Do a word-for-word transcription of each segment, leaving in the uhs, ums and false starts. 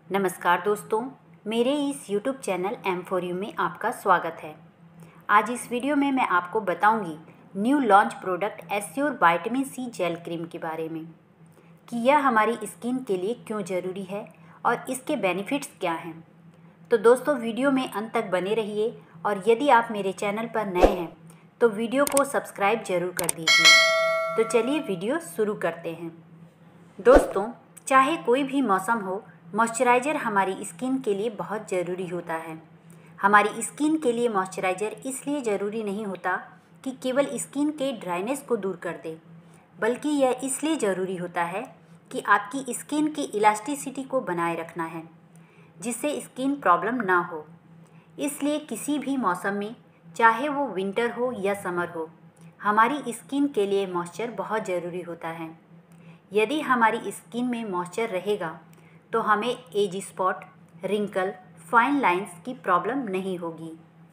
नमस्कार दोस्तों, मेरे इस YouTube channel M for U में आपका स्वागत है। आज इस वीडियो में मैं आपको बताऊंगी new launch product Assure vitamin C gel cream के बारे में कि यह हमारी स्किन के लिए क्यों ज़रूरी है और इसके बेनिफिट्स क्या हैं। तो दोस्तों, वीडियो में अंत तक बने रहिए और यदि आप मेरे चैनल पर नए हैं तो वीडियो को सब्सक्राइब जरूर कर दीजिए। तो चलिए वीडियो शुरू करते हैं। दोस्तों, चाहे कोई भी मौसम हो, मॉइस्चराइज़र हमारी स्किन के लिए बहुत ज़रूरी होता है। हमारी स्किन के लिए मॉइस्चराइज़र इसलिए ज़रूरी नहीं होता कि केवल स्किन के ड्राइनेस को दूर कर दे, बल्कि यह इसलिए ज़रूरी होता है कि आपकी स्किन की इलास्टिसिटी को बनाए रखना है, जिससे स्किन प्रॉब्लम ना हो। इसलिए किसी भी मौसम में, चाहे वो विंटर हो या समर हो, हमारी स्किन के लिए मॉइस्चर बहुत ज़रूरी होता है। यदि हमारी स्किन में मॉइस्चर रहेगा तो हमें age spot, wrinkle, fine lines की प्रॉब्लम नहीं होगी।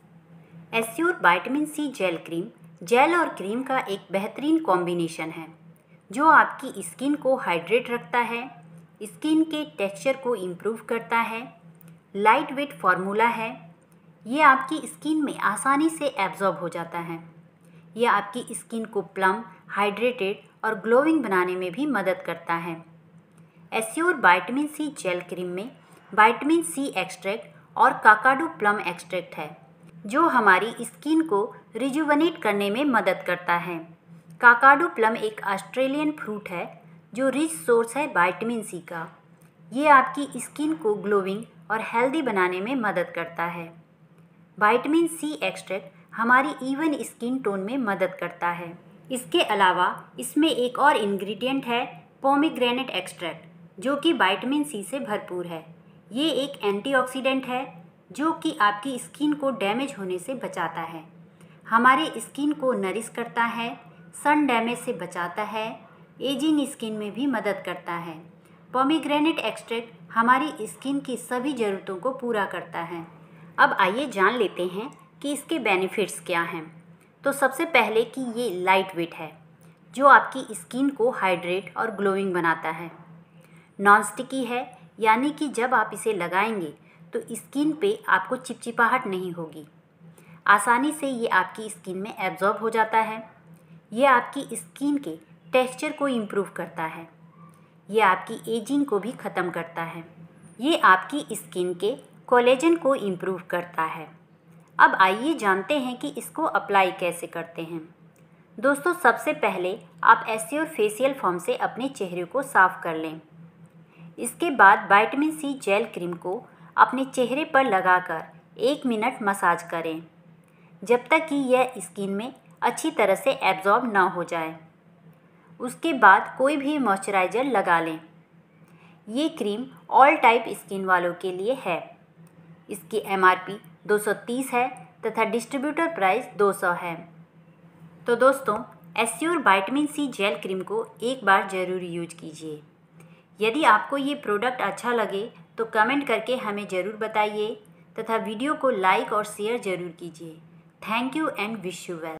Assure vitamin C gel cream gel और क्रीम का एक बेहतरीन कॉम्बिनेशन है जो आपकी स्किन को हाइड्रेट रखता है, स्किन के टेक्सचर को इम्प्रूव करता है। लाइट वेट फार्मूला है, ये आपकी स्किन में आसानी से एब्जॉर्ब हो जाता है। यह आपकी स्किन को प्लम, हाइड्रेटेड और ग्लोइंग बनाने में भी मदद करता है। Assure vitamin C gel cream में विटामिन सी एक्सट्रैक्ट और काकाडू प्लम एक्सट्रैक्ट है जो हमारी स्किन को रिजुवनेट करने में मदद करता है। काकाडू प्लम एक ऑस्ट्रेलियन फ्रूट है जो रिच सोर्स है विटामिन सी का। ये आपकी स्किन को ग्लोइंग और हेल्दी बनाने में मदद करता है। विटामिन सी एक्सट्रैक्ट हमारी इवन स्किन टोन में मदद करता है। इसके अलावा इसमें एक और इंग्रेडिएंट है पोमीग्रेनेट एक्सट्रैक्ट, जो कि विटामिन सी से भरपूर है। ये एक एंटीऑक्सीडेंट है जो कि आपकी स्किन को डैमेज होने से बचाता है, हमारे स्किन को नरिश करता है, सन डैमेज से बचाता है, एजिंग स्किन में भी मदद करता है। पोमीग्रेनेट एक्सट्रैक्ट हमारी स्किन की सभी ज़रूरतों को पूरा करता है। अब आइए जान लेते हैं कि इसके बेनिफिट्स क्या हैं। तो सबसे पहले कि ये लाइट वेट है जो आपकी स्किन को हाइड्रेट और ग्लोइंग बनाता है। नॉन स्टिकी है, यानी कि जब आप इसे लगाएंगे तो स्किन पे आपको चिपचिपाहट नहीं होगी। आसानी से ये आपकी स्किन में एब्जॉर्ब हो जाता है। ये आपकी स्किन के टेक्सचर को इम्प्रूव करता है। ये आपकी एजिंग को भी ख़त्म करता है। ये आपकी स्किन के कोलेजन को इम्प्रूव करता है। अब आइए जानते हैं कि इसको अप्लाई कैसे करते हैं। दोस्तों, सबसे पहले आप एस्योर फेशियल फोम से अपने चेहरे को साफ़ कर लें। इसके बाद विटामिन सी जेल क्रीम को अपने चेहरे पर लगाकर एक मिनट मसाज करें, जब तक कि यह स्किन में अच्छी तरह से एब्जॉर्ब ना हो जाए। उसके बाद कोई भी मॉइस्चराइज़र लगा लें। ये क्रीम ऑल टाइप स्किन वालों के लिए है। इसकी एम आर पी दो सौ तीस है तथा डिस्ट्रीब्यूटर प्राइस दो सौ है। तो दोस्तों, Assure vitamin C gel cream को एक बार ज़रूर यूज कीजिए। यदि आपको ये प्रोडक्ट अच्छा लगे तो कमेंट करके हमें ज़रूर बताइए तथा वीडियो को लाइक और शेयर ज़रूर कीजिए। Thank you and wish you well.